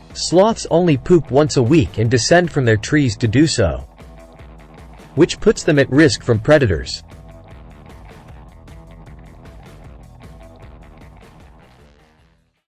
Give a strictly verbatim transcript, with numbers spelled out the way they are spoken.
Sloths only poop once a week and descend from their trees to do so, which puts them at risk from predators.